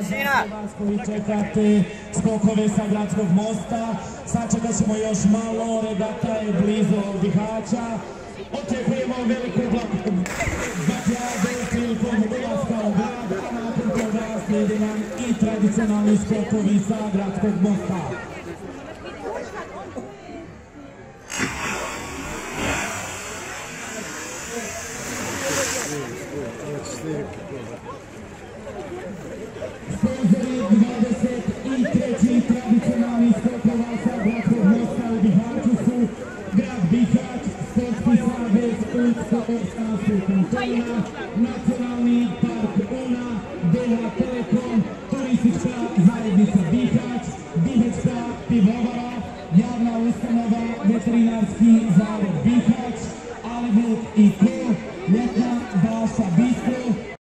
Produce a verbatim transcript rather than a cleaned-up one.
Vi čekate skokove sa gradskog mosta. Sačekat ćemo još malo, regata je blizu Bihaća. Očekujemo veliku bakljadu prilikom ulaska u grad, a nakon toga slijedi nam i tradicionalni skokovi sa gradskog mosta. Sponzori dvadeset treći tradicionalni skokova sa gradskog mosta u Bihaću su grad Bihać, Sportski savez Ulsko-Orskansku kantona, Nacionalni park Una, Beton.